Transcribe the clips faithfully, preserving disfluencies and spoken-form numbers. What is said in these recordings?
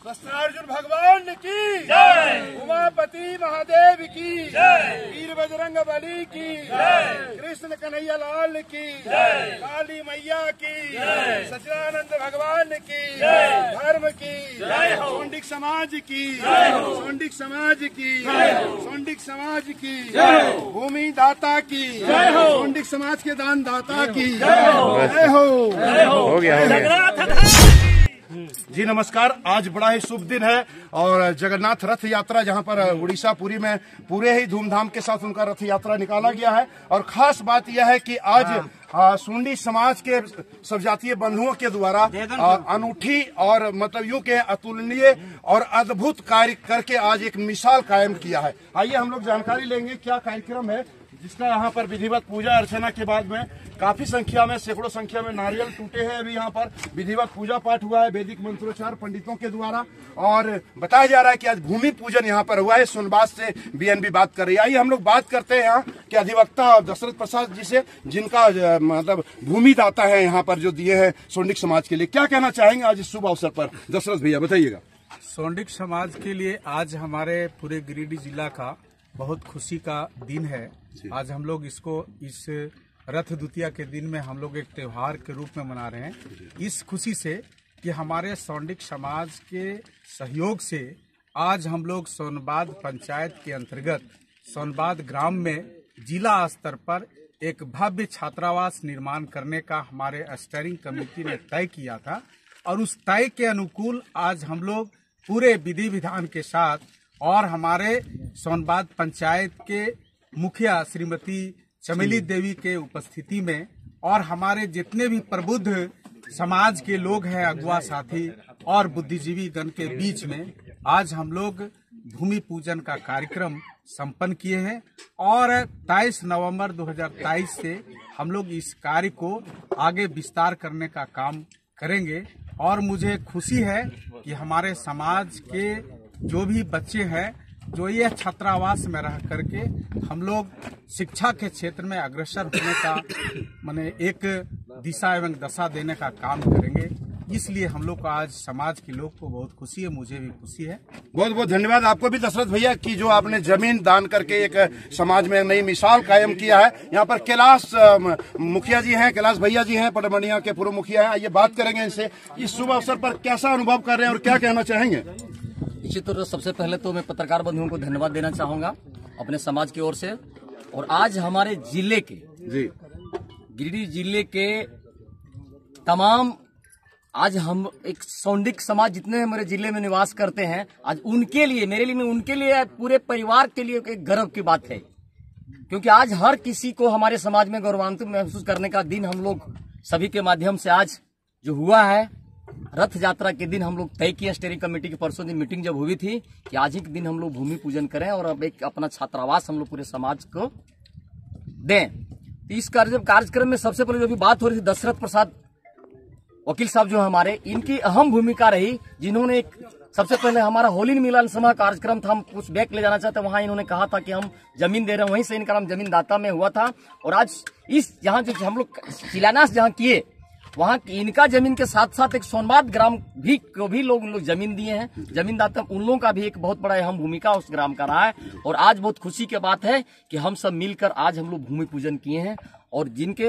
कृष्णार्जुन भगवान की जय, उमापति महादेव की जय, वीर बजरंग बली की जय, कृष्ण कन्हैया लाल की जय, काली मैया की जय, सच्चिदानंद भगवान की जय, धर्म की जय, सोंडिक समाज की जय, सोंडिक समाज की जय, सोंडिक समाज की जय, भूमि दाता की जय, सोंडिक समाज के दान दाता की जय हो। हो गया जी नमस्कार। आज बड़ा ही शुभ दिन है और जगन्नाथ रथ यात्रा जहां पर उड़ीसा पुरी में पूरे ही धूमधाम के साथ उनका रथ यात्रा निकाला गया है। और खास बात यह है कि आज सुंडी समाज के सब जातीय बंधुओं के द्वारा अनूठी और मतलब यूं के अतुलनीय और अद्भुत कार्य करके आज एक मिसाल कायम किया है। आइए हम लोग जानकारी लेंगे क्या कार्यक्रम है जिसका यहाँ पर विधिवत पूजा अर्चना के बाद में काफी संख्या में सैकड़ों संख्या में नारियल टूटे हैं। अभी यहाँ पर विधिवत पूजा पाठ हुआ है वैदिक मंत्रोच्चार पंडितों के द्वारा और बताया जा रहा है कि आज भूमि पूजन यहाँ पर हुआ है। सोनबात से बीएनबी बात कर रही है। आइए हम लोग बात करते हैं यहाँ के अधिवक्ता दशरथ प्रसाद जी से, जिनका मतलब भूमि दाता है यहाँ पर जो दिए हैं सोंडिक समाज के लिए। क्या कहना चाहेंगे आज इस शुभ अवसर पर? दशरथ भैया बताइएगा। सोंडिक समाज के लिए आज हमारे पूरे गिरिडीह जिला का बहुत खुशी का दिन है। आज हम लोग इसको इस रथ द्वितीया के दिन में हम लोग एक त्योहार के रूप में मना रहे हैं, इस खुशी से कि हमारे सोंडिक समाज के सहयोग से आज हम लोग सोनबाद पंचायत के अंतर्गत सोनबाद ग्राम में जिला स्तर पर एक भव्य छात्रावास निर्माण करने का हमारे स्टीयरिंग कमेटी ने तय किया था। और उस तय के अनुकूल आज हम लोग पूरे विधि विधान के साथ और हमारे सोनबाद पंचायत के मुखिया श्रीमती चमेली देवी के उपस्थिति में और हमारे जितने भी प्रबुद्ध समाज के लोग हैं, अगुआ साथी और बुद्धिजीवी गण के बीच में आज हम लोग भूमि पूजन का कार्यक्रम संपन्न किए हैं। और तेईस नवंबर दो हज़ार तेईस से हम लोग इस कार्य को आगे विस्तार करने का काम करेंगे। और मुझे खुशी है कि हमारे समाज के जो भी बच्चे हैं जो ये छात्रावास में रह करके हम लोग शिक्षा के क्षेत्र में अग्रसर होने का माने एक दिशा एवं दशा देने का काम करेंगे। इसलिए हम लोग को आज समाज के लोग को बहुत खुशी है, मुझे भी खुशी है। बहुत बहुत धन्यवाद आपको भी दशरथ भैया की जो आपने जमीन दान करके एक समाज में नई मिसाल कायम किया है। यहाँ पर कैलाश मुखिया जी हैं, कैलाश भैया जी हैं, पटमनिया के पूर्व मुखिया हैं। आइए बात करेंगे इनसे इस शुभ अवसर पर कैसा अनुभव कर रहे हैं और क्या कहना चाहेंगे। निश्चित तौर पर सबसे पहले तो मैं पत्रकार बंधुओं को धन्यवाद देना चाहूंगा अपने समाज की ओर से। और आज हमारे जिले के जी गिरिडीह जिले के तमाम आज हम एक सोंडिक समाज जितने हमारे जिले में निवास करते हैं, आज उनके लिए मेरे लिए उनके लिए पूरे परिवार के लिए एक गर्व की बात है। क्योंकि आज हर किसी को हमारे समाज में गौरवान्वित महसूस करने का दिन हम लोग सभी के माध्यम से आज जो हुआ है, रथ यात्रा के दिन हम लोग तय किए स्टीयरिंग कमेटी की परसों दिन मीटिंग जब हुई थी कि आज ही के दिन हम लोग भूमि पूजन करें और अब एक अपना छात्रावास हम लोग पूरे समाज को दें। तो इस कार्यक्रम में सबसे पहले जो भी बात हो रही थी, दशरथ प्रसाद वकील साहब जो हमारे, इनकी अहम भूमिका रही, जिन्होंने एक सबसे पहले हमारा होली मिलन सभा कार्यक्रम था, हम कुछ बैक ले जाना चाहते, वहां इन्होंने कहा था कि हम जमीन दे रहे हैं, वहीं से इनका नाम जमीन दाता में हुआ था। और आज इस यहाँ जो हम लोग शिलान्यास जहाँ किए, वहाँ इनका जमीन के साथ साथ एक सोनबाद ग्राम भी को भी लोग लोग जमीन दिए हैं, जमीन दाता, उन लोगों का भी एक बहुत बड़ा अहम भूमिका उस ग्राम का रहा है। और आज बहुत खुशी की बात है कि हम सब मिलकर आज हम लोग भूमि पूजन किए हैं। और जिनके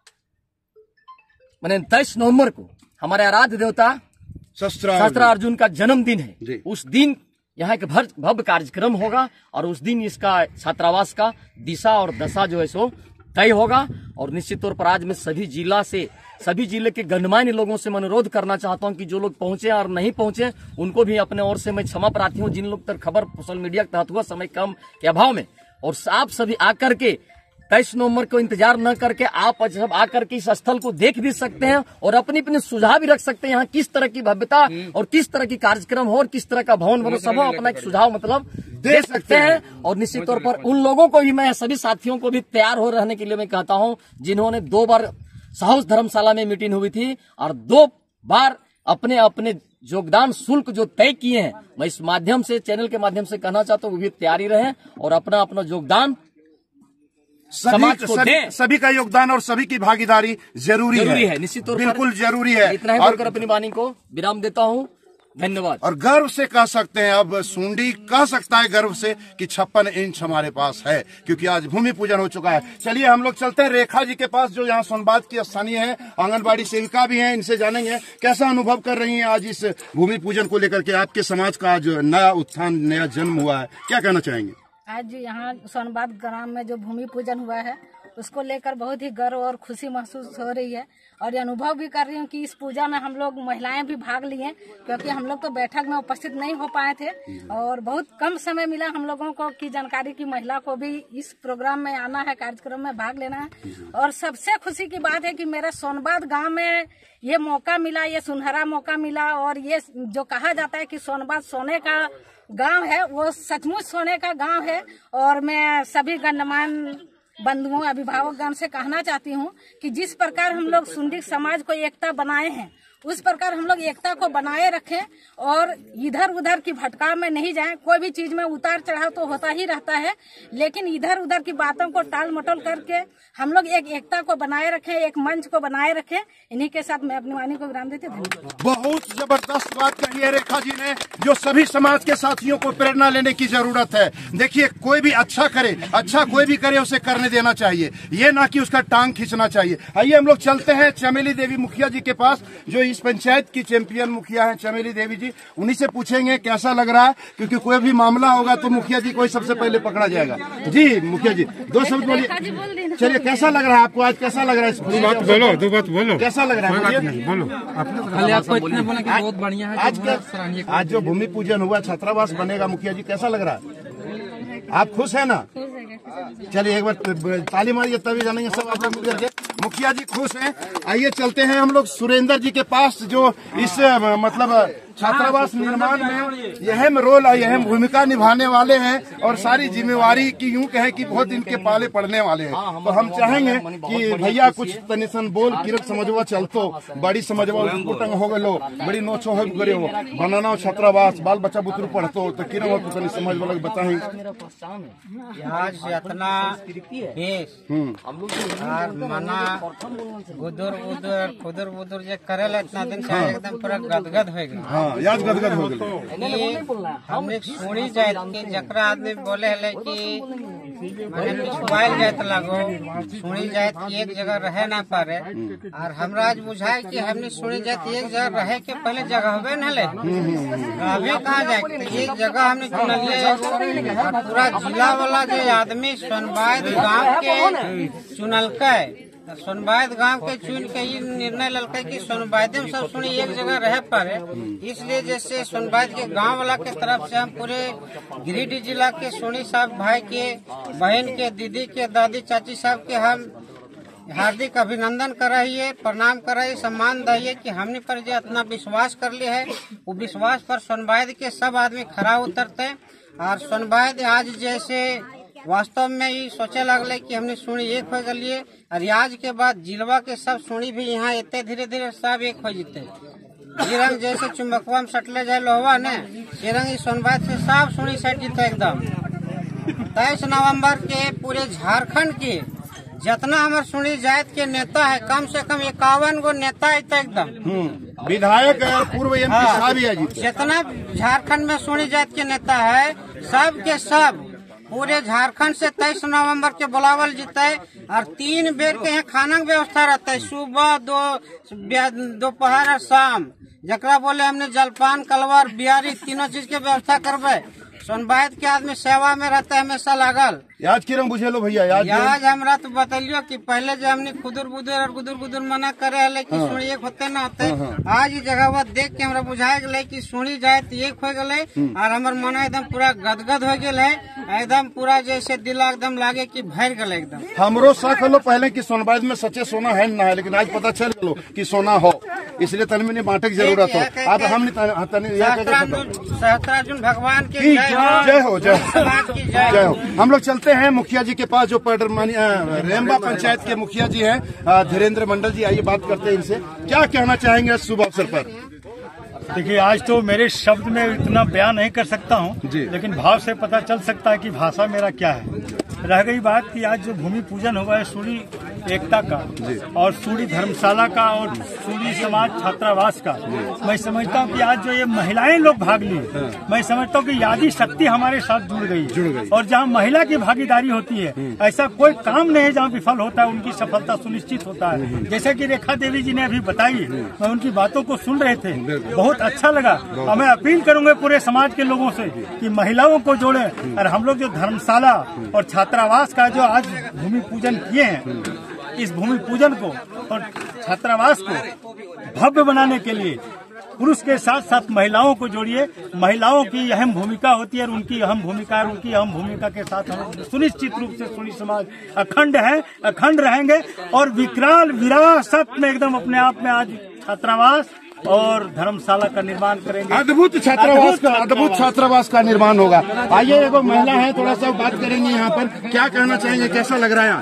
मैंने तेईस नवंबर को हमारे आराध्य देवता शस्त्रार्जुन का जन्मदिन है, उस दिन यहाँ एक भव्य कार्यक्रम होगा और उस दिन इसका छात्रावास का दिशा और दशा जो है सो तय होगा। और निश्चित तौर पर आज मैं सभी जिला से सभी जिले के गणमान्य लोगों से अनुरोध करना चाहता हूं कि जो लोग पहुंचे और नहीं पहुंचे उनको भी अपने ओर से मैं क्षमा प्रार्थी हूं। जिन लोग तक खबर सोशल मीडिया के तहत हुआ, समय कम के अभाव में, और आप सभी आकर के तेईस नवंबर को इंतजार न करके आप सब आकर के इस स्थल को देख भी सकते हैं और अपनी अपने सुझाव भी रख सकते हैं। यहाँ किस तरह की भव्यता और किस तरह की कार्यक्रम हो और किस तरह का भवन बनो, सब अपना एक सुझाव मतलब दे सकते हैं। और निश्चित तौर पर उन लोगों को भी, मैं सभी साथियों को भी तैयार हो रहने के लिए मैं कहता हूँ, जिन्होंने दो बार साहस धर्मशाला में मीटिंग हुई थी और दो बार अपने अपने योगदान शुल्क जो तय किए हैं, मैं इस माध्यम से चैनल के माध्यम से कहना चाहता हूँ वो भी तैयारी रहे और अपना अपना योगदान समाज को सभी, सभी का योगदान और सभी की भागीदारी जरूरी, जरूरी है, है निश्चित तौर पर बिल्कुल जरूरी है। इतना ही बोलकर अपनी वाणी को विराम देता हूँ। धन्यवाद। और गर्व से कह सकते हैं, अब सूंडी कह सकता है गर्व से कि छप्पन इंच हमारे पास है, क्योंकि आज भूमि पूजन हो चुका है। चलिए हम लोग चलते हैं रेखा जी के पास, जो यहाँ सोनबात की स्थानीय है, आंगनबाड़ी सेविका भी हैं, इनसे जानेंगे कैसा अनुभव कर रही हैं आज इस भूमि पूजन को लेकर के। आपके समाज का आज नया उत्थान, नया जन्म हुआ है, क्या कहना चाहेंगे? आज यहाँ सोनबात ग्राम में जो भूमि पूजन हुआ है उसको लेकर बहुत ही गर्व और खुशी महसूस हो रही है, और ये अनुभव भी कर रही हूँ कि इस पूजा में हम लोग महिलाएं भी भाग लिए, क्योंकि हम लोग तो बैठक में उपस्थित नहीं हो पाए थे और बहुत कम समय मिला हम लोगों को की जानकारी की महिला को भी इस प्रोग्राम में आना है, कार्यक्रम में भाग लेना है। और सबसे खुशी की बात है कि मेरा सोनबात गाँव में ये मौका मिला, ये सुनहरा मौका मिला, और ये जो कहा जाता है कि सोनबात सोने का गांव है, वो सचमुच सोने का गांव है। और मैं सभी गणमान्य बंधुओं, अभिभावकगण से कहना चाहती हूँ कि जिस प्रकार हम लोग सुंडी समाज को एकता बनाए हैं, उस प्रकार हम लोग एकता को बनाए रखें और इधर उधर की भटकाव में नहीं जाएं। कोई भी चीज में उतार चढ़ाव तो होता ही रहता है, लेकिन इधर उधर की बातों को टाल मटोल करके हम लोग एक एकता को बनाए रखें, एक मंच को बनाए रखें। इन्हीं के साथ मैं अपनी वाणी को विराम देती हूँ। बहुत जबरदस्त बात कही है रेखा जी ने, जो सभी समाज के साथियों को प्रेरणा लेने की जरूरत है। देखिए, कोई भी अच्छा करे, अच्छा कोई भी करे, उसे करने देना चाहिए, ये ना कि उसका टांग खींचना चाहिए। आइए हम लोग चलते हैं चमेली देवी मुखिया जी के पास, जो इस पंचायत की चैंपियन मुखिया हैं चमेली देवी जी। उन्हीं से पूछेंगे कैसा लग रहा है, क्योंकि कोई भी मामला होगा तो मुखिया जी को ही सबसे पहले पकड़ा जाएगा। जी मुखिया जी, दो शब्द बोलिए। चलिए, कैसा लग रहा है आपको आज, कैसा लग रहा है? दो बात बोलो, दो बात बोलो, कैसा लग रहा है? बोलो। आपको इतना बोला कि बहुत बढ़िया है। आज का आज जो भूमि पूजन हुआ, छात्रावास बनेगा, मुखिया जी कैसा लग रहा है? आप खुश है ना? चलिए एक बार ताली मारिए, तभी जानेंगे सब आप लोग मिलकर के। मुखिया जी खुश हैं। आइए चलते हैं हम लोग सुरेंद्र जी के पास, जो इस मतलब छात्रावास निर्माण में अहम रोल और अहम भूमिका निभाने वाले हैं, और सारी जिम्मेवारी की यूं कहे कि बहुत इनके पाले पड़ने वाले हैं। तो हम चाहेंगे कि भैया कुछ तनिसन बोल, किरक समझवा चलतो, बड़ी समझवा कुटंग हो गलो, बड़ी नोचो हो गए हो, बनाना छात्रावास, बाल बच्चा बुतरू पढ़तो, तो किरक हो तनि समझ वाला बताएं। आज इतना देश और मना गुदुर उदुर खुदुर बुदुर जे करेला इतना दिन से एकदम पूरा गदगद हो गया। हाँ, याद गदगद हो गया। हमने सुनी जाए कि जकरा आदमी बोले है कि मैंने पिछवाइल जाए लगो, सुनी जाए कि एक जगह रह ना पारे, और हमरा आज बुझाए कि हमने सुनी जाए एक जगह रहे के पहले जगह होवे न ले, अभी कहाँ जाए एक जगह हमने चुनलिए। पूरा जिला वाला जो आदमी सोनबात गांव के चुनलके, सोनबात गांव के चुन के ये निर्णय ललके कि सोनबात में सब सुनी एक जगह रह पारे। इसलिए जैसे सोनबात के गांव वाला के तरफ से हम पूरे गिरिडीह जिला के सोनी साहब भाई के, बहन के, दीदी के, दादी चाची साहब के हम हार्दिक अभिनंदन कराइए, प्रणाम कराइए, सम्मान दिए कि हमने पर जो इतना विश्वास कर लिया है, वो विश्वास पर सोनबात के सब आदमी खड़ा उतरते। और सोनबात आज जैसे वास्तव में ही सोचे लगले कि हमने सुनी एक हो गलिए, और आज के बाद जिलवा के सब सुनी भी यहाँ एते धीरे धीरे सब एक हो जीते। ये रंग जैसे चुम्बकवा में सटले जाए लोहवा ने, ये रंग सोनबात से सब सुनी सट जीते एकदम। तेईस नवंबर के पूरे झारखंड के जितना हमारे सुनी जात के नेता है, कम से कम इक्यावन गो नेता है एकदम, विधायक और पूर्व एमपी साहब ही है जी। जितना झारखंड में सुनी जात के नेता है, सब के सब पूरे झारखंड से तेईस नवंबर के बुलावल जीते, और तीन बेर के यहाँ खाना की व्यवस्था रहता है, सुबह, दो दोपहर और शाम, जकरा बोले हमने जलपान, कलवर, बियारी तीनों चीज के व्यवस्था करबे। सोनबात के आदमी सेवा में रहता है हमेशा लागल। याद किरम बुझे लो भैया, याद याद हमरा तो बतलियो कि पहले जो हमने खुदुर बुदुर और गुदुर गुदुर मना करे है कि सुनी एक होते न होते, आज ये जगह देख के हमरा बुझाए गए कि सुनी जाए तो एक हो गए, और हमार मन एकदम पूरा गदगद हो गए है, एकदम पूरा जैसे दिल एकदम लागे कि भर गए एकदम। हमरो शक हलो पहले कि सोनबात में सच्चे सोना है ना है, लेकिन आज पता चल गलो कि सोना हो, इसलिए तन में बांटे की जरूरत हो। अब हमने सहस्त्रार्जुन भगवान की जय हो, जय जय हो। हम लोग चलते हैं मुखिया जी के पास, जो रेम्बा पंचायत के मुखिया जी हैं, धीरेन्द्र मंडल जी। आइए बात करते हैं इनसे, क्या कहना चाहेंगे शुभ अवसर पर? देखिए, आज तो मेरे शब्द में इतना बयान नहीं कर सकता हूँ, लेकिन भाव से पता चल सकता है कि भाषा मेरा क्या है। रह गई बात कि आज जो भूमि पूजन हुआ है, सूरी एकता का और सूरी धर्मशाला का और सूरी समाज छात्रावास का। मैं समझता हूँ कि आज जो ये महिलाएं लोग भाग ली, मैं समझता हूँ कि यादी शक्ति हमारे साथ जुड़ गई जुड़ गई और जहाँ महिला की भागीदारी होती है ऐसा कोई काम नहीं है जहाँ विफल होता है, उनकी सफलता सुनिश्चित होता है। जैसे कि रेखा देवी जी ने अभी बताई, मैं उनकी बातों को सुन रहे थे, बहुत अच्छा लगा। और मैं अपील करूंगा पूरे समाज के लोगों से कि महिलाओं को जोड़े और हम लोग जो धर्मशाला और छात्रावास का जो आज भूमि पूजन किए हैं, इस भूमि पूजन को और छात्रावास को भव्य बनाने के लिए पुरुष के साथ साथ महिलाओं को जोड़िए। महिलाओं की अहम भूमिका होती है और उनकी अहम भूमिका और उनकी अहम भूमिका के साथ हम सुनिश्चित रूप से सूरी समाज अखंड है, अखंड रहेंगे और विकराल विरासत में एकदम अपने आप में आज छात्रावास और धर्मशाला का निर्माण करेंगे। अद्भुत छात्रावास का अद्भुत छात्रावास का निर्माण होगा। आइए, एगो महिला है, थोड़ा सा बात करेंगे यहाँ पर। क्या कहना चाहेंगे, कैसा लग रहा है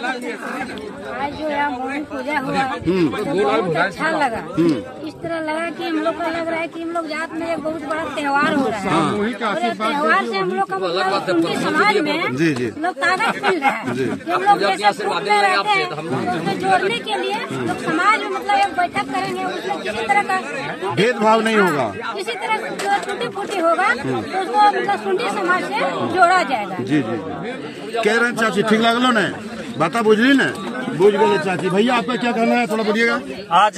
आज? आज जो यहाँ भूमि पूजा हुआ तो बहुत अच्छा लगा। इस तरह लगा कि हम लोग को लग रहा है कि हम लोग जात में एक बहुत बड़ा त्योहार हो रहा है और त्योहार से हम लोग का मतलब उनके समाज में जी जी लोग ताकत मिल रहा है कि हम लोग जैसे ग्रुप में रहते हैं तो उसको जोड़ने के लिए लोग समाज में मतलब एक बैठक करेंगे, उसमें किसी तरह का भेदभाव नहीं होगा, किसी तरह जो टूटी फूटी होगा तो उसको मतलब सुंडी समाज से जोड़ा जाएगा। जी जी कह रहे हैं चाची, ठीक लगलो न बाता बुझली न बुझ गए चाची। भैया आपका क्या कहना है, थोड़ा बोलिएगा। आज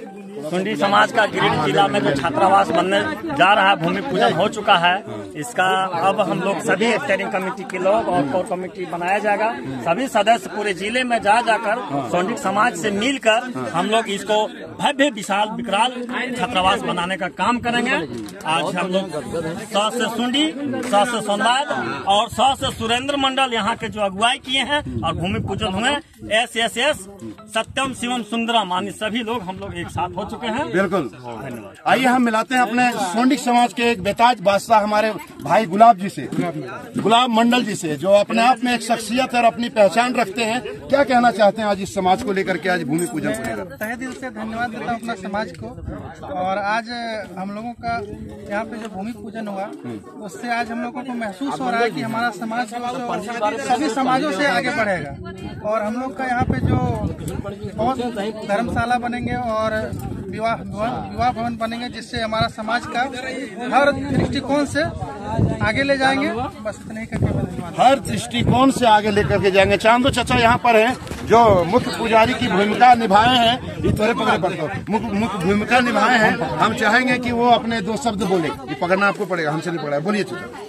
सुंडी समाज का गिरिडीह जिला में जो छात्रावास बनने जा रहा है, भूमि पूजन हो चुका है। इसका अब हम लोग सभी स्टेयरिंग कमेटी के लोग और कोर कमेटी बनाया जाएगा। सभी सदस्य पूरे जिले में जा जाकर सोंडिक समाज से मिलकर हम लोग इसको भव्य विशाल विकराल छात्रावास बनाने का काम करेंगे। आज हम लोग सौ से सुंडी, सौ से सोनवाद और सौ से सुरेंद्र मंडल यहाँ के जो अगुवाई किए हैं और भूमि पूजन हुए, एस एस एस सत्यम शिवम सुंदरम आदि सभी लोग हम लोग एक साथ हो चुके हैं। बिल्कुल, आइए हम मिलाते हैं अपने सोंडिक समाज के एक बेताज बादशाह हमारे भाई गुलाब जी से, गुलाब मंडल जी से, जो अपने आप में एक शख्सियत और अपनी पहचान रखते हैं। क्या कहना चाहते हैं आज इस समाज को लेकर के, आज भूमि पूजन को लेकर? तहे दिल से धन्यवाद देता हूँ अपना समाज को। और आज हम लोगों का यहाँ पे जो भूमि पूजन हुआ उससे आज हम लोगों को महसूस हो रहा है कि हमारा समाज सभी समाजों से आगे बढ़ेगा। और हम लोग का यहाँ पे जो बहुत धर्मशाला बनेंगे और विवाह विवाह भवन बनेंगे, जिससे हमारा समाज का हर दृष्टिकोण से आगे ले जाएंगे। बस इतना ही करके हर दृष्टिकोण से आगे लेकर के जाएंगे। चांदो चाचा यहाँ पर हैं जो मुख्य पुजारी की भूमिका निभाए हैं। ये थोड़े पकड़े पड़ते मुख्य भूमिका निभाए हैं। हम चाहेंगे कि वो अपने दो शब्द बोले। ये पकड़ना आपको पड़ेगा, हमसे नहीं पकड़ा। बोलिए चाचा।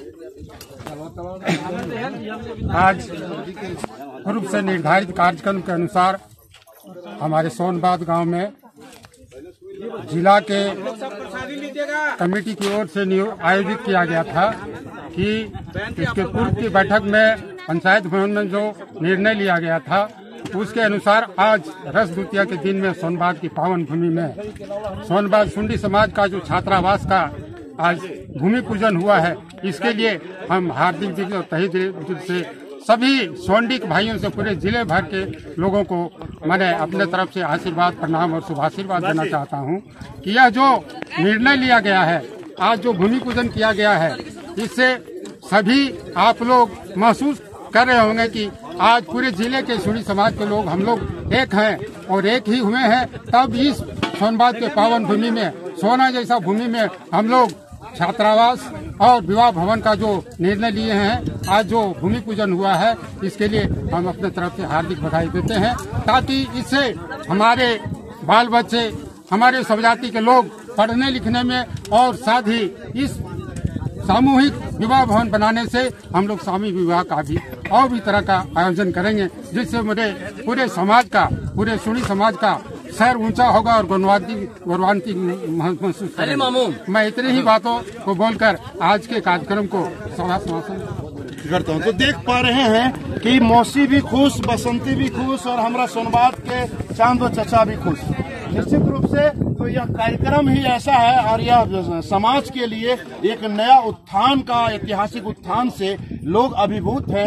आज पूर्व से निर्धारित कार्यक्रम के अनुसार हमारे सोनबाद गांव में जिला के कमेटी की ओर से आयोजित किया गया था कि इसके पूर्व की बैठक में पंचायत भवन में जो निर्णय लिया गया था उसके अनुसार आज रस द्वितीया के दिन में सोनबाद की पावन भूमि में सोनबाद सुंडी समाज का जो छात्रावास का आज भूमि पूजन हुआ है, इसके लिए हम हार्दिक दिल और तहे दिल से सभी सोंडिक भाइयों से पूरे जिले भर के लोगों को मैंने अपने तरफ से आशीर्वाद, प्रणाम और शुभाशीर्वाद देना चाहता हूं कि यह जो निर्णय लिया गया है, आज जो भूमि पूजन किया गया है, इससे सभी आप लोग महसूस कर रहे होंगे कि आज पूरे जिले के सुंडी समाज के लोग हम लोग एक हैं और एक ही हुए हैं। तब इस सोनबाद के पावन भूमि में, सोना जैसा भूमि में हम लोग छात्रावास और विवाह भवन का जो निर्णय लिए हैं, आज जो भूमि पूजन हुआ है, इसके लिए हम अपने तरफ से हार्दिक बधाई देते हैं, ताकि इससे हमारे बाल बच्चे, हमारे सब जाति के लोग पढ़ने लिखने में और साथ ही इस सामूहिक विवाह भवन बनाने से हम लोग सामूहिक विवाह का भी और भी तरह का आयोजन करेंगे, जिससे मेरे पूरे समाज का, पूरे सुंडी समाज का सर ऊंचा होगा और गौरवान्वित गौरवान्वित महसूस करेंगे। मैं इतनी ही बातों को बोलकर आज के कार्यक्रम को समापन करता हूँ। तो देख पा रहे हैं कि मौसी भी खुश, बसंती भी खुश और हमारा सोनबाद के चांदो चचा भी खुश। निश्चित रूप से तो यह कार्यक्रम ही ऐसा है और यह समाज के लिए एक नया उत्थान का, ऐतिहासिक उत्थान से लोग अभिभूत हैं।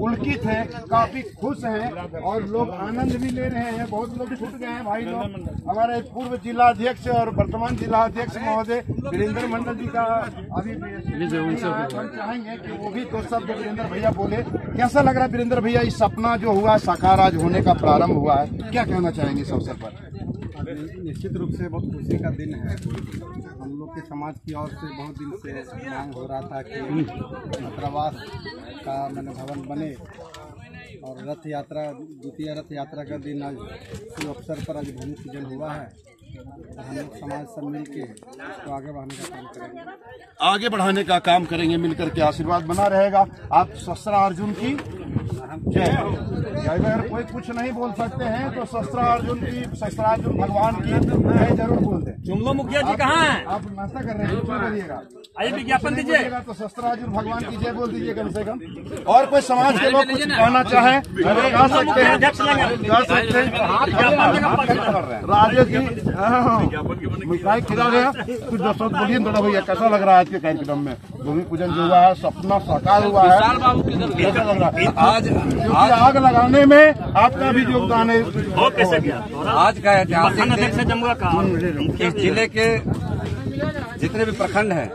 पुलकित है, काफी खुश हैं और लोग आनंद भी ले रहे हैं। बहुत लोग छूट गए हैं भाई लोग। हमारे पूर्व जिला अध्यक्ष और वर्तमान जिला अध्यक्ष महोदय वीरेंद्र मंडल जी का अभी हम चाहेंगे कि वो भी दो शब्द वीरेंद्र भैया बोले। कैसा लग रहा है वीरेंद्र भैया, इस सपना जो हुआ साकार आज होने का प्रारंभ हुआ है, क्या कहना चाहेंगे इस अवसर पर? निश्चित रूप से बहुत खुशी का दिन है। हम लोग के समाज की ओर से बहुत दिन से मांग हो रहा था कि छात्रावास का मैंने भवन बने और रथ यात्रा, द्वितीय रथ यात्रा का दिन आज शुभ अवसर पर आज भूमि पूजन हुआ है। हम लोग समाज सब मिल के इसको आगे बढ़ाने का काम करेंगे आगे बढ़ाने का काम करेंगे मिलकर के। आशीर्वाद बना रहेगा। आप शस्त्र अर्जुन की जय। अगर कोई कुछ नहीं बोल सकते हैं तो शस्त्र अर्जुन की, शस्त्रार्जुन भगवान की जय जरूर बोल दें। जुमलो मुखिया जी कहाँ हैं? आप नाश्ता कर रहे हैं, क्यों बोलिएगा? आइए विज्ञापन दीजिए तो शस्त्र अर्जुन भगवान की जय बोल दीजिए कम से कम। और कोई समाज के लोग कुछ कहना चाहे गा सकते हैं, गा सकते हैं। राजेश जी मिठाई खिला रहे हैं, कुछ दस बोलिए थोड़ा भैया, कैसा लग रहा है आज के कार्यक्रम में? भूमि पूजन जो हुआ है, सपना साकार हुआ है, कैसा लग रहा है? आज आग लगाने में आपका भी योगदान है। आज का ऐतिहासिक इस जिले के जितने भी प्रखंड हैं,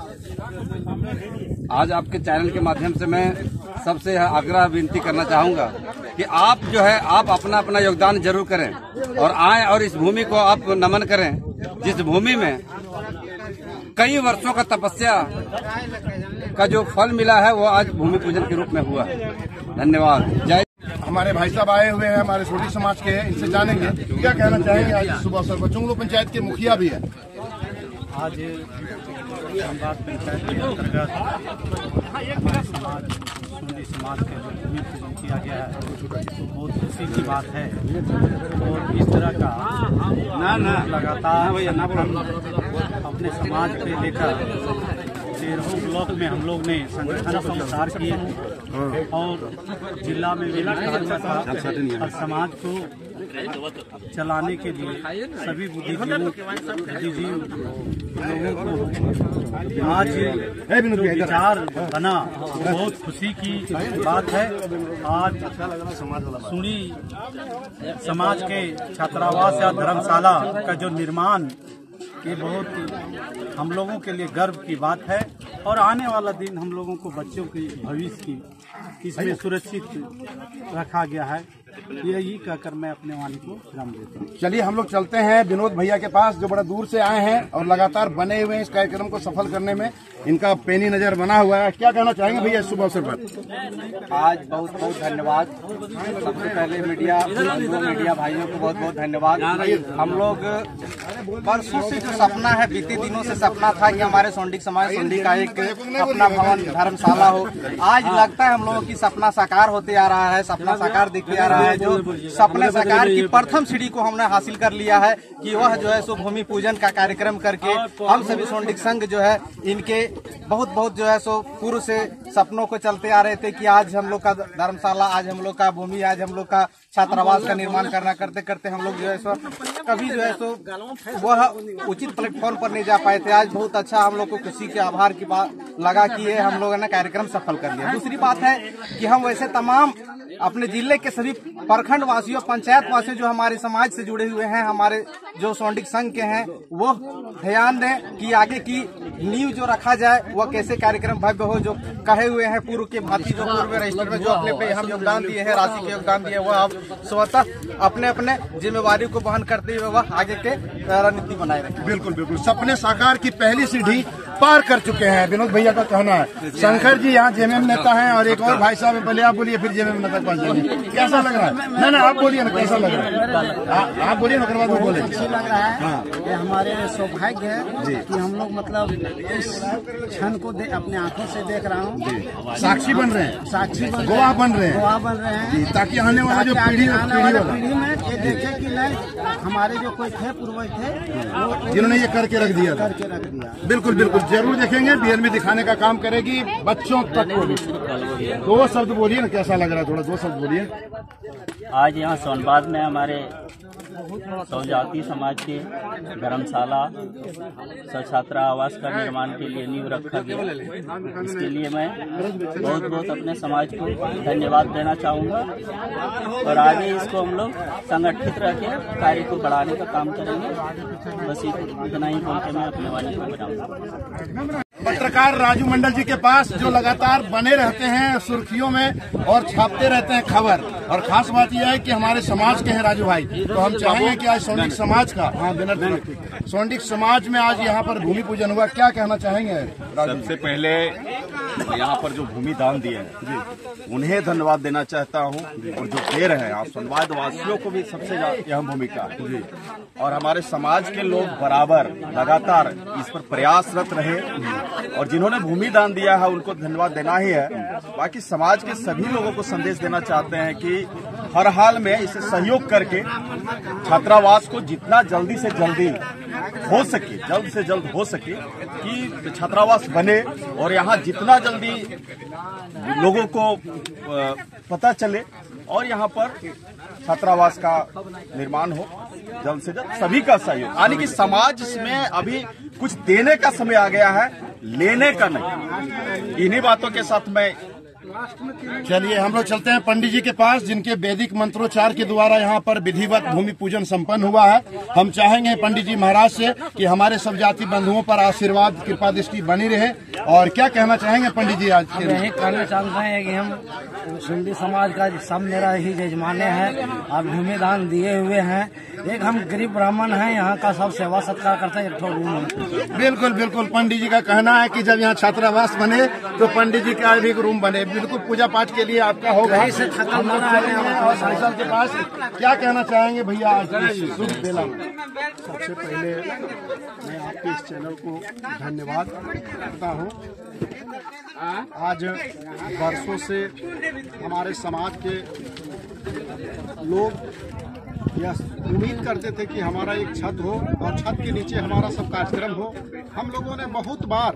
आज आपके चैनल के माध्यम से मैं सबसे आग्रह विनती करना चाहूंगा कि आप जो है आप अपना अपना योगदान जरूर करें और आए और इस भूमि को आप नमन करें, जिस भूमि में कई वर्षों का तपस्या का जो फल मिला है वो आज भूमि पूजन के रूप में हुआ है। धन्यवाद। जय। हमारे भाई साहब आए हुए हैं, हमारे सोडी समाज के, इनसे जानेंगे क्या कहना चाहेंगे आज सुबह अवसर पर। चुंगलो पंचायत के मुखिया भी है। आज धनबाद पंचायत के अंतर्गत हमारे समाज सोडी समाज के जो भूमि पूजन किया गया है तो बहुत खुशी की बात है। और इस तरह का ना ना लगातार अपने समाज पे लेकर तेरहों ब्लॉक में हम लोग ने संगठन को विस्तार किए और जिला में भी और समाज को चलाने के लिए सभी बुद्धिजीवियों बुद्धिजीवी लोगों को आज विचार बना, बहुत खुशी की बात है। आज सुनी समाज के छात्रावास या धर्मशाला का जो निर्माण ये बहुत हम लोगों के लिए गर्व की बात है और आने वाला दिन हम लोगों को बच्चों के भविष्य की इसमें सुरक्षित रखा गया है। यही कहकर मैं अपने वाणी को विराम देता हूँ। चलिए हम लोग चलते हैं विनोद भैया के पास, जो बड़ा दूर से आए हैं और लगातार बने हुए हैं इस कार्यक्रम को सफल करने में। इनका पेनी नजर बना हुआ है। क्या कहना चाहेंगे भैया शुभ अवसर पर? आज बहुत बहुत धन्यवाद। सबसे पहले मीडिया मीडिया भाइयों को बहुत बहुत धन्यवाद। हम लोग परसों से जो सपना है, बीते दिनों से सपना था कि हमारे सोंडी समाज सोंडी का एक अपना भवन धर्मशाला हो। आज लगता है हम लोगों की सपना साकार होते आ रहा है, सपना साकार दिखते आ रहा है। जो सपने साकार की प्रथम सीढ़ी को हमने हासिल कर लिया है कि वह जो है सो भूमि पूजन का कार्यक्रम करके हम सभी सोंडी संघ जो है इनके बहुत बहुत जो है सो पूर्व से सपनों को चलते आ रहे थे कि आज हम लोग का धर्मशाला, आज हम लोग का भूमि, आज हम लोग का छात्रावास का निर्माण करना करते करते हम लोग जो है सो कभी जो है सो वह उचित प्लेटफॉर्म पर नहीं जा पाए थे। आज बहुत अच्छा हम लोग को खुशी के आभार की बात लगा कि ये हम लोगों ने कार्यक्रम सफल कर लिया। दूसरी बात है कि हम वैसे तमाम अपने जिले के सभी प्रखंड वासियों, पंचायत वासियों जो हमारे समाज से जुड़े हुए हैं, हमारे जो सोंडिक संघ के हैं, वो ध्यान दें कि आगे की नींव जो रखा जाए वह कैसे कार्यक्रम भव्य हो। जो कहे हुए हैं पूर्व के भांति जो पूर्व रजिस्टर में जो अपने पे हम योगदान दिए हैं, राशि के योगदान दिए, वह अब स्वतः अपने अपने जिम्मेवारी को वहन करते हुए वह आगे के रणनीति बनाए रखें। बिल्कुल बिल्कुल सपने साकार की पहली सीढ़ी पार कर चुके हैं, विनोद भैया का कहना है। शंकर जी यहाँ जेएमएम नेता हैं और एक और भाई साहब है, पहले आप बोलिए फिर जेएमएम नेता पास जाएंगे। कैसा लग रहा है? ना ना आप बोलिए ना, कैसा लग रहा है? आप बोलिए ना, उसके बाद वो बोले। अच्छा लग रहा है कि हमारे सौभाग्य है कि हम लोग मतलब इस क्षण को अपने आंखों से देख रहा हूँ, साक्षी बन रहे हैं, साक्षी बन गवाह बन रहे हैं, गवाह बन रहे हैं, ताकि आने वाला जो पीढ़ी पीढ़ी में ये देखे कि नहीं हमारे जो कोई थे पूर्वज थे जिन्होंने ये करके रख दिया करके रख दिया। बिल्कुल बिल्कुल जरूर देखेंगे, बीएन में दिखाने का काम करेगी बच्चों तक को भी। दो शब्द बोलिए ना, कैसा लग रहा है? थोड़ा दो शब्द बोलिए। आज यहाँ सोनबाद में हमारे सौजाती समाज के धर्मशाला छात्रा आवास का निर्माण के लिए नींव रखा गया। इसके लिए मैं बहुत बहुत अपने समाज को धन्यवाद देना चाहूँगा और आगे इसको हम लोग संगठित रह के कार्य को बढ़ाने का काम करेंगे। बस इतना ही बोल के मैं अपने वाणी को बनाऊंगा। पत्रकार राजू मंडल जी के पास जो लगातार बने रहते हैं सुर्खियों में और छापते रहते हैं खबर, और खास बात यह है कि हमारे समाज के हैं राजू भाई। तो हम चाहेंगे कि आज सोंडिक समाज का हाँ बिना सोंडिक समाज में आज यहाँ पर भूमि पूजन हुआ, क्या कहना चाहेंगे? सबसे पहले यहाँ पर जो भूमि दान दिए हैं उन्हें धन्यवाद देना चाहता हूँ, और जो दे रहे हैं आप सोनवाद वासियों को भी सबसे अहम भूमिका है। और हमारे समाज के लोग बराबर लगातार इस पर प्रयासरत रहे, और जिन्होंने भूमि दान दिया है उनको धन्यवाद देना ही है। बाकी समाज के सभी लोगों को संदेश देना चाहते हैं कि हर हाल में इसे सहयोग करके छात्रावास को जितना जल्दी से जल्दी हो सके जल्द से जल्द हो सके कि छात्रावास बने, और यहाँ जितना जल्दी लोगों को पता चले और यहाँ पर छात्रावास का निर्माण हो जल्द से जल्द, सभी का सहयोग। यानी कि समाज में अभी कुछ देने का समय आ गया है, लेने का नहीं। इन्हीं बातों के साथ मैं चलिए हम लोग चलते हैं पंडित जी के पास, जिनके वैदिक मंत्रोच्चार के द्वारा यहाँ पर विधिवत भूमि पूजन संपन्न हुआ है। हम चाहेंगे पंडित जी महाराज से कि हमारे सब जाति बंधुओं पर आशीर्वाद कृपा दृष्टि बनी रहे, और क्या कहना चाहेंगे पंडित जी आज? यही कहना चाहते हैं कि हम सुंडी समाज का सब मेरा ही यजमाने हैं, आप भूमि दान दिए हुए हैं। एक हम गरीब ब्राह्मण हैं, यहाँ का सब सेवा सत्कार करते हैं। एक रूम बिल्कुल बिल्कुल पंडित जी का कहना है कि जब यहाँ छात्रावास बने तो पंडित जी का भी एक रूम बने। बिल्कुल पूजा पाठ के लिए आपका होगा। सांसद के पास क्या कहना चाहेंगे भैया आज शुभ बेला में? सबसे पहले मैं आपके इस चैनल को धन्यवाद करता हूँ। आज वर्षों से हमारे समाज के लोग यह उम्मीद करते थे कि हमारा एक छत हो और छत के नीचे हमारा सब कार्यक्रम हो। हम लोगों ने बहुत बार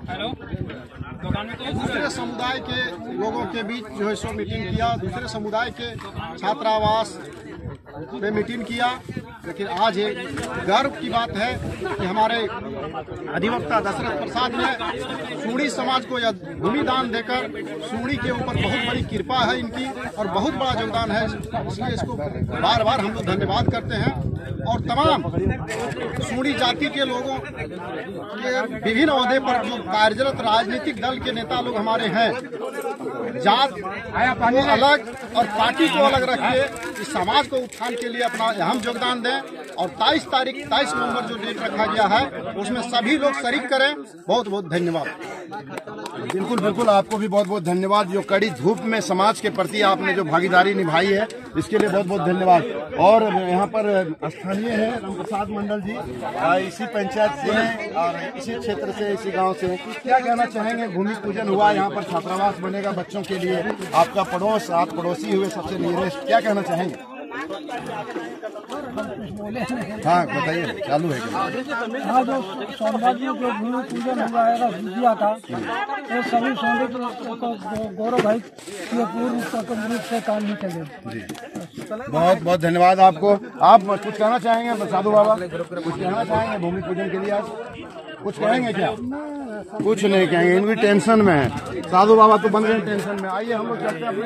दूसरे समुदाय के लोगों के बीच जो है सो मीटिंग किया, दूसरे समुदाय के छात्रावास पे मीटिंग किया, लेकिन आज एक गर्व की बात है कि हमारे अधिवक्ता दशरथ प्रसाद ने सूड़ी समाज को यह भूमि दान देकर सूड़ी के ऊपर बहुत बड़ी कृपा है इनकी और बहुत बड़ा योगदान है, इसलिए इसको बार बार हम लोग धन्यवाद करते हैं। और तमाम सूड़ी जाति के लोगों के विभिन्न ओहदे पर जो कार्यरत राजनीतिक दल के नेता लोग हमारे हैं, जात को अलग और पार्टी को अलग रख के इस समाज को उत्थान के लिए अपना अहम योगदान दें। और तेईस तारीख तेईस नवंबर जो डेट रखा गया है उसमें सभी लोग शरीक करें। बहुत बहुत धन्यवाद। बिल्कुल बिल्कुल आपको भी बहुत बहुत धन्यवाद। जो कड़ी धूप में समाज के प्रति आपने जो भागीदारी निभाई है इसके लिए बहुत बहुत धन्यवाद। और यहाँ पर स्थानीय है रामप्रसाद मंडल जी, इसी पंचायत से हैं और इसी क्षेत्र से, इसी गांव से। क्या कहना चाहेंगे? भूमि पूजन हुआ, यहाँ पर छात्रावास बनेगा बच्चों के लिए, आपका पड़ोस, आप पड़ोसी हुए सबसे नियरेस्ट, क्या कहना चाहेंगे? हाँ बताइए, चालू है क्या? हाँ, जो सोमवार जो भूमि पूजन हुआ है विद्या का, वो सभी सोनिक गौरव भाई के पूर्ण रूप से काम नहीं चले। बहुत बहुत धन्यवाद आपको। आप कुछ कहना चाहेंगे साधु बाबा? कुछ कहना चाहेंगे भूमि पूजन के लिए? आज कुछ कहेंगे क्या? कुछ नहीं कहेंगे, इनकी टेंशन में है। साधु बाबा तो बन गए टेंशन में। आइए हम लोग चलते हैं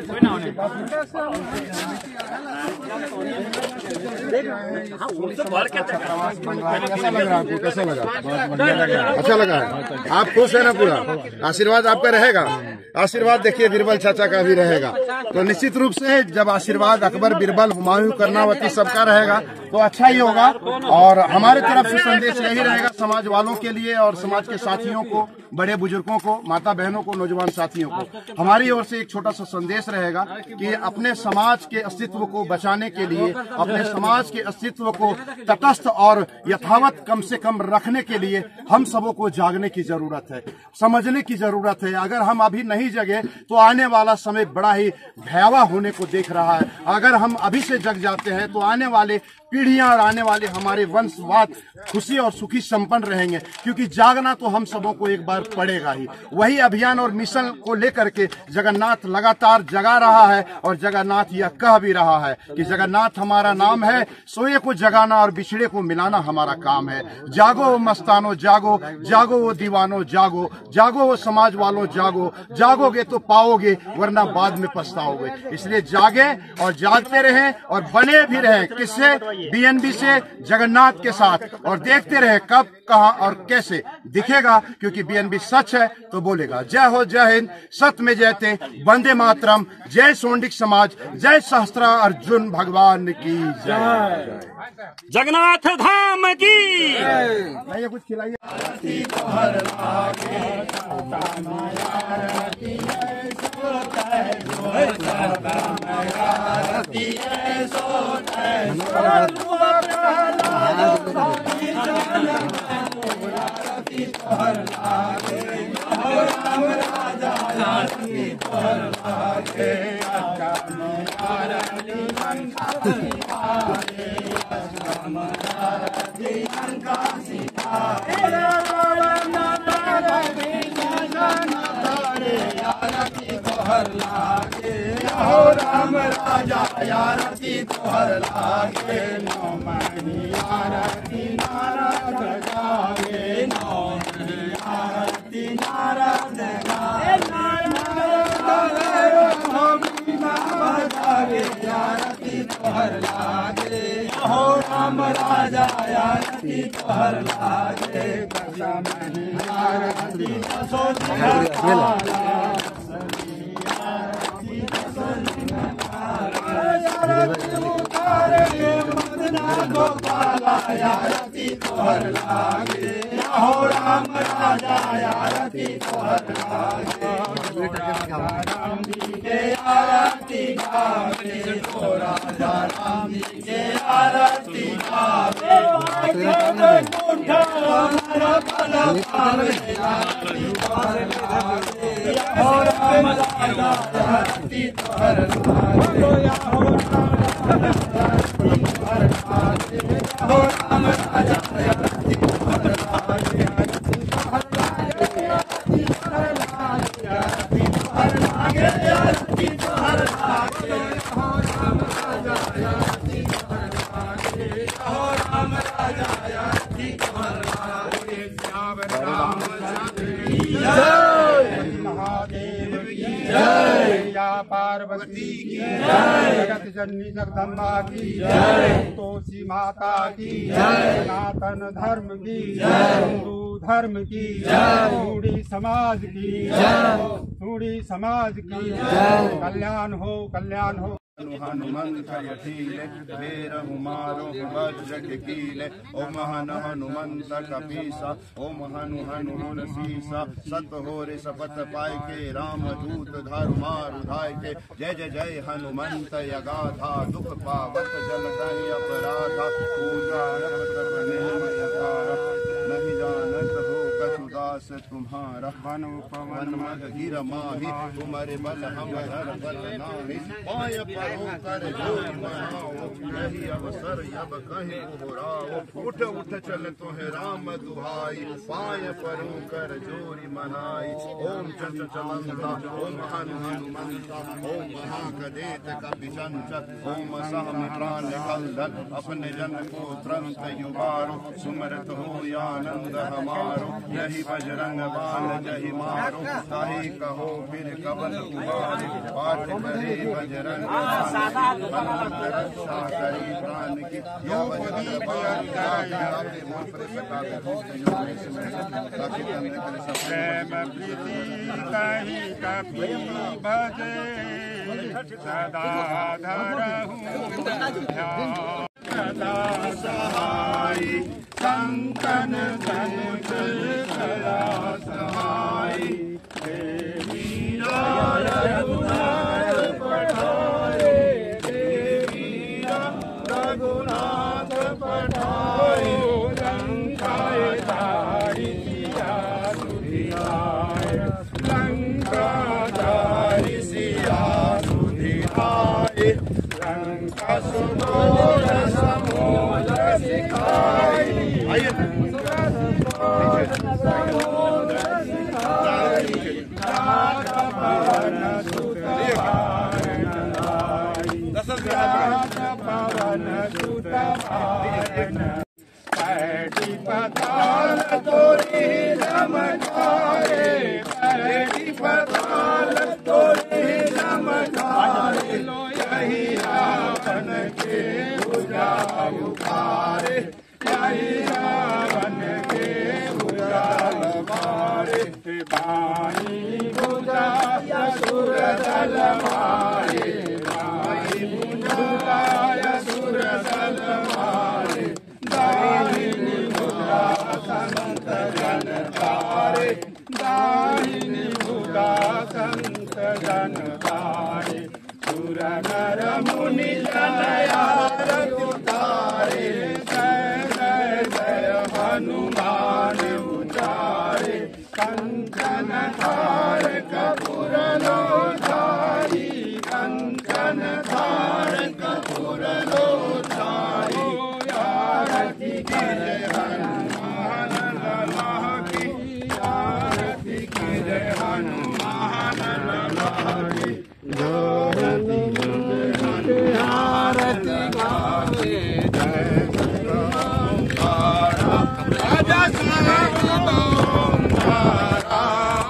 कैसा लग रहा है आपको? कैसा लगा? अच्छा लगा है? आप खुश है ना? पूरा आशीर्वाद आपका रहेगा? आशीर्वाद देखिए बीरबल चाचा का भी रहेगा। तो निश्चित रूप से जब आशीर्वाद अकबर, बीरबल, हुमायूं, कर्णावती सबका रहेगा तो अच्छा ही होगा। और हमारे तरफ से संदेश यही रहेगा समाज वालों के लिए और समाज के साथियों को, बड़े बुजुर्गों को, माता बहनों को, नौजवान साथियों को, हमारी ओर से एक छोटा सा संदेश रहेगा कि अपने समाज के अस्तित्व को बचाने के लिए, अपने समाज के अस्तित्व को तटस्थ और यथावत कम से कम रखने के लिए हम सबों को जागने की जरूरत है, समझने की जरूरत है। अगर हम अभी नहीं जगे तो आने वाला समय बड़ा ही भयावह होने को देख रहा है। अगर हम अभी से जग जाते हैं तो आने वाले पीढ़ियां और आने वाले हमारे वंशवाद खुशी और सुखी संपन्न रहेंगे, क्योंकि जागना तो हम सबों को एक बार पड़ेगा ही। वही अभियान और मिशन को लेकर के जगन्नाथ लगातार जगा रहा है और जगन्नाथ यह कह भी रहा है कि जगन्नाथ हमारा नाम है, सोए को जगाना और बिछड़े को मिलाना हमारा काम है। जागो वो मस्तानो जागो, जागो वो दीवानो जागो, जागो वो समाज वालों जागो, जागोगे तो पाओगे वरना बाद में पछताओगे। इसलिए जागे और जागते रहें और बने भी रहें, किससे? बीएनबी से, जगन्नाथ के साथ, और देखते रहे कब कहां और कैसे दिखेगा, क्योंकि बीएनबी सच है तो बोलेगा। जय हो, जय हिंद, सत्य में जयते, वंदे मातरम, जय सोंडिक समाज, जय सहस्त्रा अर्जुन भगवान की जय, जगन्नाथ धाम की। भैया कुछ खिलाइए। हो राम राजा यारती तोहर लागे, नौ मनी आरती नारद गावे, नौ मनी आरती नारद गावे, यारती तोहर लागे, हो राम राजा यारती तोहर लागे, दशा मनी आरती गोपाला यारती तोहर लागे, हो राम राजा यारती तोहर लागे, राम जी के आरती गावे, तो राजा राम जी के आरती गावे, हो राम राजा यारती तोहर लागे, हो राम राजा यारती तोहर लागे, यारती तोहर लागे, हो राम राजा यारती तोहर लागे, हो राम राजा यारती तोहर लागे, श्याम रामचंद्र की जय, महादेव की जय, या पार्वती की जय, जगत जननी जगदम्बा की जय, तुलसी माता की जय, सनातन धर्म की जय, हिंदू धर्म की जय, सूड़ी समाज की जय, सूड़ी समाज की जय, कल्याण हो, कल्याण हो। हनुमंत यतीले वीर हुमारो वज्र के कीले, ओम हन हनुमंत कपीसा, ओम हनु हनु हुन सीसा, सत हो रे सपत पाय के, राम दूत धर मार उधाय के, जय जय जय हनुमंत यगाधा, दुख पावत जन कहि अपराधा, पूजा नहीं जानत हो कछुदास तुम्हारा, वन पवन मद गिर माही, तुम्हारे बल हम हर बल नाही, पाय परो कर जोर मनाओ, यही अवसर अब कहीं उहराओ, उठ उठ चल तोहे राम दुहाई, पाय परो कर जोरी मनाई, ओम चंच चलंता, ओम हनु हनुमंता, ओम महाकदेत कपिचंच, ओम सहम प्राण निकंदन, अपने जन को त्रंत युगारो, सुमरत हो आनंद हमारो, यही बजरंग बाण जही मारो, ताही कहो फिर कवन कुमारी, पाठ करे बजरंग हनुमत रक्षा करी प्राण की, या बजरंग बाण जाके मोर पर सकाते भूत योग ताकि तंत्र करे सब प्रेम प्रीति कही कपि भजे, सदा धरहूं ध्यान, सदा सहाई संतन जन सदा सहाई, देवी रघुनाथ पठाए, देवी रघुनाथ पठाए, लंकाए धारी सिया सुधियाए, लंका धारी सिया सुधियाए, लंका सुमोर समो तोरी चमकारे पैरी पताल तोरी चमकारे यही रावण के भुजा उखारे यही रावण के भुजा उखारे बाई भुजा असुर दल मारे बाई भुजा असुर दल मारे दाहिनी भुजा संत जन तारे दाहिनी भुजा संत जन तारे सुर नर मुनि जन आरती उतारे जय जय जय हनुमान उचारे कंचन थार कपूर लो धारी कंचन थार कपूर लो धारी आरती जय हनुमान लला की आरती जय हनुमान लला की आरती आरती गावे जय ओंकारा राजा साहब ओंकारा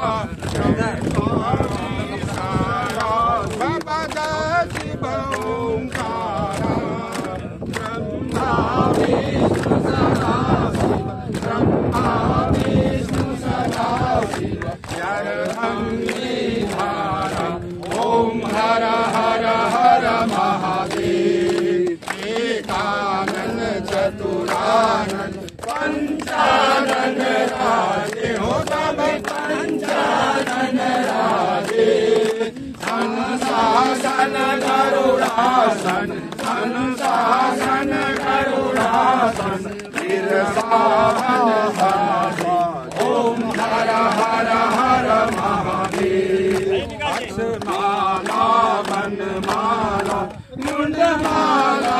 बाबा शिव ओंकारा ब्रह्मा विष्णु सदा शिव ब्रह्मा विष्णु सदा शिव हर धारा ओम हर हर हर महादेव एकानन चतुरानन पंचानन राजे हो तब पंचानन राजे अनुशासन गरुड़ासन अनुशासन गरुड़ासन गिरसावन हारे ओम हर हर हर महादेव अक्षमाला वनमाला मुंडमाला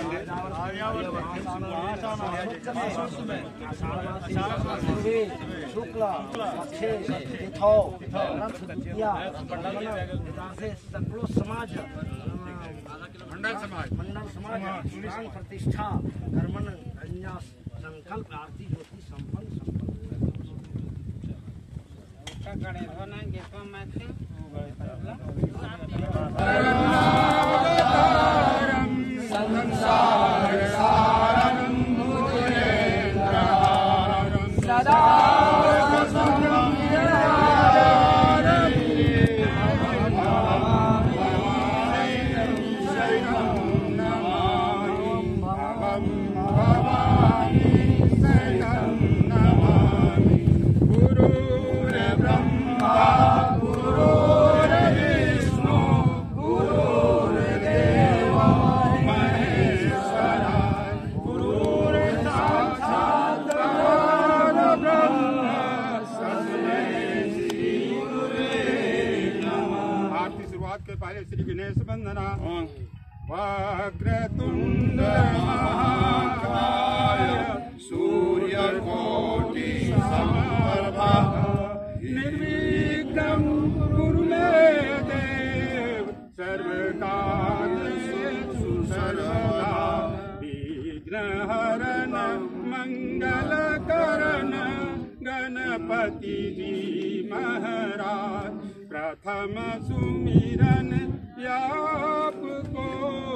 शुक्ला पक्षे तिथौ रथ द्वितीया से सकलो समाज मंडल समाज मंडल समाज सुनिश्चित प्रतिष्ठा कर्मन कन्या संकल्प आरती ज्योति संपन्न संसार सारं भुजगेन्द्रहारं सदा श्री गणेश वंदना वक्रतुंड महाकाय सूर्यकोटि समप्रभा निर्विघ्नं कुरु मे देव सर्वकार्येषु सर्वदा विघ्नहरण मंगलकरण गणपति जी महाराज प्रथम सुमिरन आपको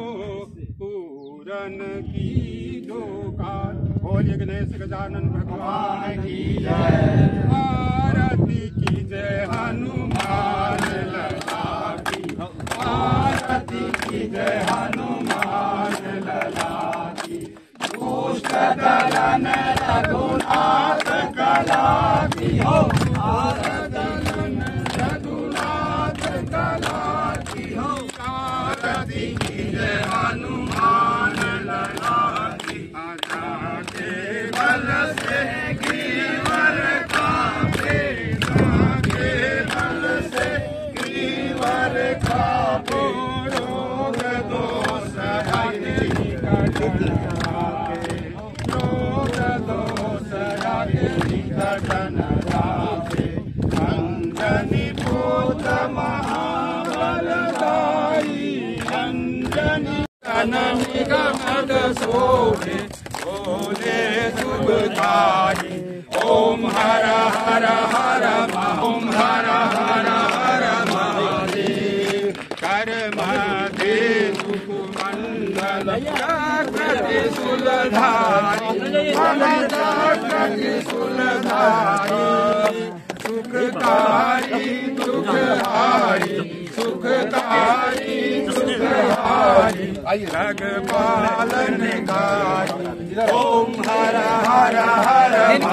पूरन की दोकार बोलिए गणेश गजानन भगवान की जय आरती की जय हनुमान लला की आरती की जय हनुमान लला की दुष्ट दलन रघुनाथ कला की हो आरदलन रघुनाथ कला की हो आरती की जय हनुमान लला की आजा के बल से गिरवर कांपे के बल से गिरवर कांपे रोग दोष हरि कटन राखे रोग दोष हरि कटन राखे अंजनी पूत महाबलदाई अंजनी जननी गमद सोहे बोले सुबधाई ओम सुखधारी ममता त्रिशूलधारी सुखकारी सुखहारी सुखकारी सुखहारी जग पालनकारी ओम हर हर हर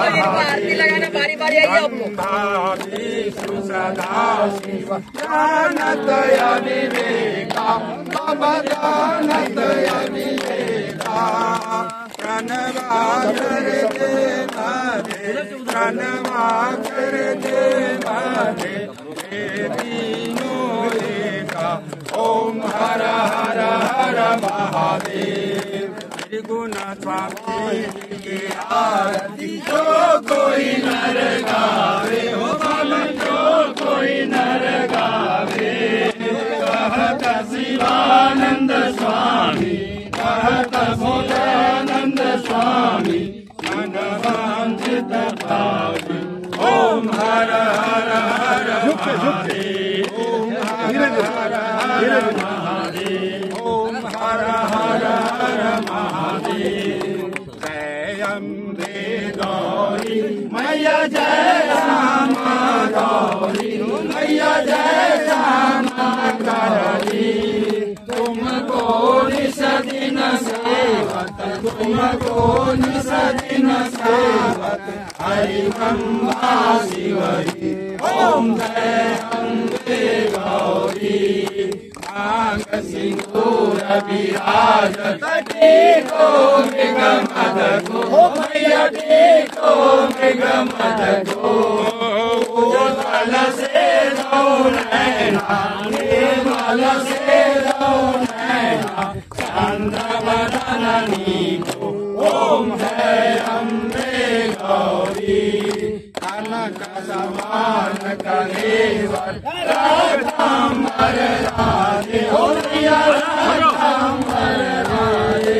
महादेव सदा शिव जानतय विवेका बाबा जानतय विवेका प्रणवा कर दे मारे प्रणवा कर दे मारे तीनों एका ओम हर हर हर महादेव त्रिगुण स्वामी की आरती जो कोई नर गावे हो बाबा जो कोई नर गावे कहत शिवानंद स्वामी कहत भोलानंद स्वामी मन वांछित भावी ओम हर हर हर महादेव ओम हर हर हर महादेव ओम हर हर हर महादेव जय अम्बे गौरी मैया जय श्यामा गौरी मैया जय श्यामा गौरी तुमको निस दिन सेवत तुमको निस दिन सेवत हरि ब्रह्मा शिवरी ओम जय अम्बे गौरी मांग सिंदूर विराजत टेको मृग मद को मैया टेको मृग मद को उज्ज्वल से दो नैना निर्मल से दो नैना चंद्र वदनी को ओम है अम्बे गौरी कनक समान कलेवर राधांबर राधे हो मैया राधांबर राधे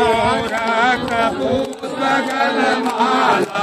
पुष्प गल माला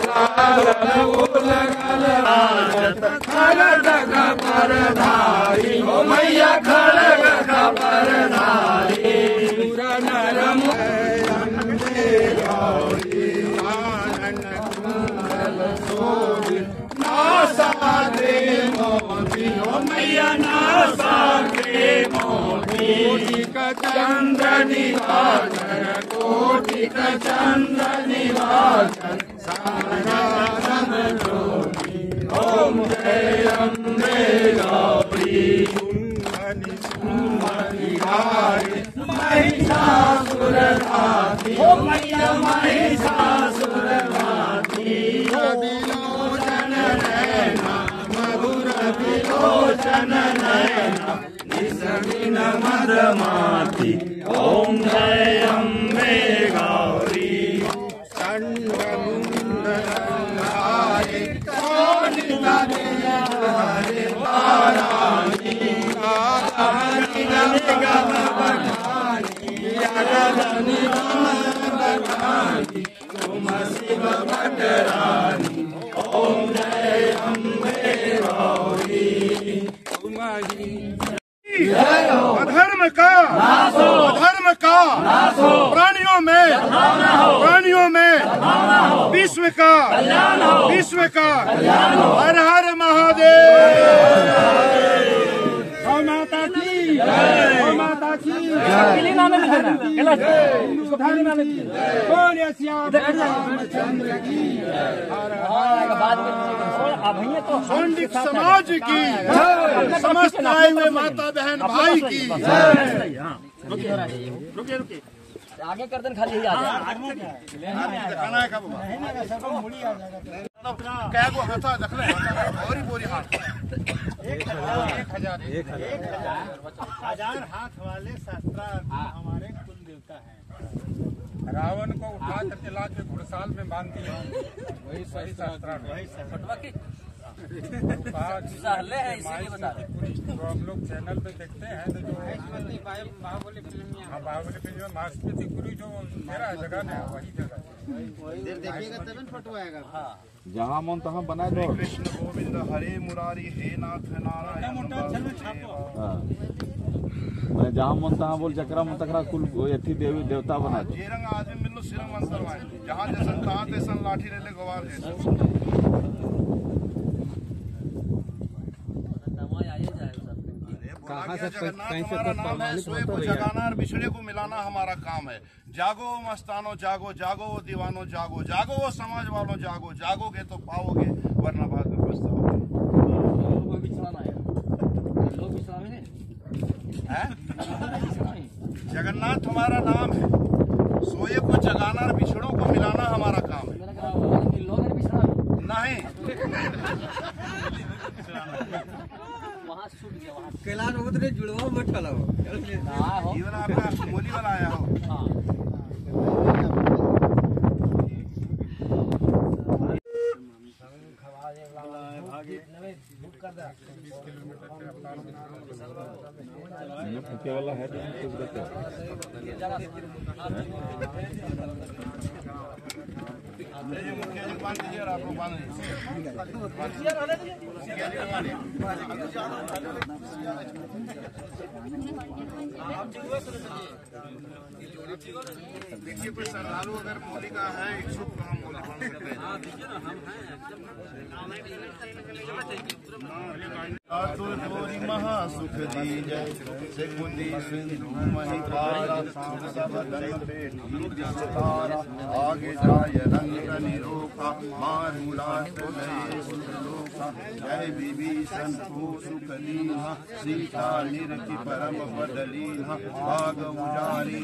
खड़ग परधारी हो मैया खड़ग परधारी नर अम्बे गौरी आनंद कुंडल शोभित नासाग्रे मोती हो मैया नासाग्रे मोती कोटिक चंद्र निवासन कोटिक चंद्र निवासन सारानंद ज्योति ओम जय अम्बे गौरी सुंदरी सुंदरी हारी महिषासुर घाती हो मैया महिषासुर घाती विलोचन नैना मधुर विलोचन नैना निसगिन मदमाती ओम जय अम्बे गौरी चंद्रमुंडलारे सोनिता हरे पारानी आधानी गम बखानी यादनी बखानी तुम शिव भटरानी ओम जय अम्बे गौरी तुम्हारी अधर्म का अधर्म का प्राणियों में प्राणियों में विश्व का विश्व का हर हर महादेव माता की माता की रामचंद्र की सोंडिक समाज की समस्त आए हुए माता बहन भाई की रुकिए रुकिए आगे कर दें खाली ही आ क्या को हाथा दखले और बोरी हाथ एक हजार एक हजार हाथ वाले शास्त्रार्थ हमारे कुल देवता हैं। रावण को उठा कर जला के घुड़साल में बांध दिया वही सही शास्त्रार्थ वही सहले है इसीलिए बता रहे जो हम लोग चैनल पे देखते हैं तो जो बाहुबली फिल्म में हाँ बाहुबली फिल्म में मास्टर पूरी जो मेरा जगह है वही जगह देखिएगा तब फोटो आएगा। हाँ जहाँ मन तहाँ बनाए दो। कृष्ण गोविंद हरे मुरारी हे नाथ नारायण मैं जहाँ मन तहाँ बोल जकरा मन तकरा कुल अथी देवी देवता बना दो। जे रंग आदमी मिलो सिरंग अंतर वाए जहाँ जैसन तहाँ तैसन लाठी ले ले गवार जैसन कहाँ से कहीं से नाम है सोए को जगाना और बिछड़े को मिलाना हमारा काम है। जागो मस्तानो जागो, जागो वो दीवानो जागो, जागो वो समाज वालों जागो, जागोगे तो पाओगे वरना बाद में पछताओगे। जगन्नाथ हमारा नाम है, सोए को जगाना और बिछड़ों को मिलाना हमारा काम है। नहीं कैलाश उतरे जुड़वा मत चलाओ जीवन आपका मोली वाला आया हो। वाला है बांध दीजिए और आप लोग बांध देखिए कोई श्रद्धालु अगर मोली का है इच्छुक तो हम मोली बांध सकते हैं। गोरी महासुख दीजय से कुंदी सिंधु महिपारा सब तारा आगे जाय रंग निरोखा मारूला सुलोका जय विभीषण को सुख लीहा सीता निरखि परम बदलीहा भाग उजारी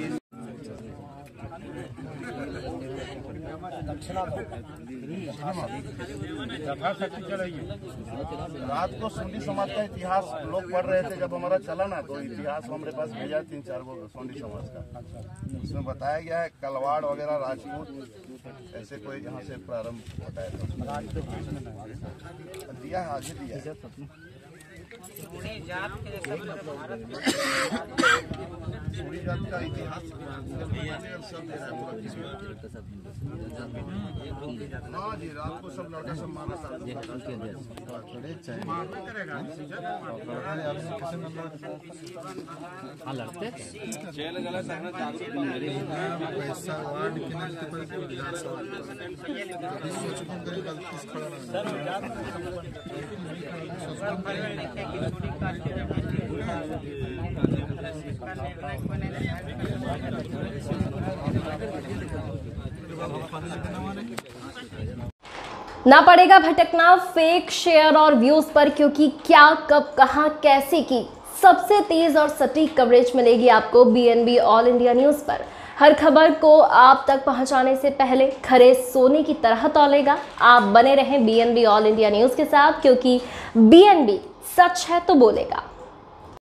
रात को सोंडी समाज का इतिहास लोग पढ़ रहे थे। जब हमारा चला ना तो इतिहास हमारे पास भेजा तीन चार गो सोंडी समाज का। इसमें बताया गया है कलवाड़ वगैरह राजपूत ऐसे कोई जहाँ से प्रारंभ होता है दिया है आज दिया है। सोनी जात के सोनी जात का इतिहास सब दे रहा है। हाँ जी रात को सब लड़का सब मारा ना पड़ेगा भटकना फेक शेयर और व्यूज पर, क्योंकि क्या कब कहां कैसे की सबसे तेज और सटीक कवरेज मिलेगी आपको बीएनबी ऑल इंडिया न्यूज पर। हर खबर को आप तक पहुंचाने से पहले खरे सोने की तरह तौलेगा। आप बने रहें बीएनबी ऑल इंडिया न्यूज के साथ, क्योंकि बीएनबी सच है तो बोलेगा।